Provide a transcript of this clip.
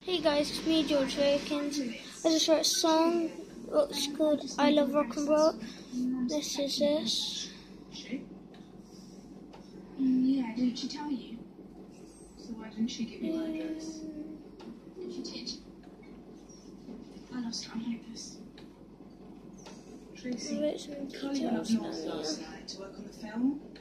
Hey guys, it's me, George Wakins. I just wrote a song. It's called I Love Rock and Roll. This is this. Yeah, didn't she tell you? So why didn't she give you my address? If you did, I lost her on Hopeless. Tracy, I'll write some Carly went up details north down last here. night to work on the film.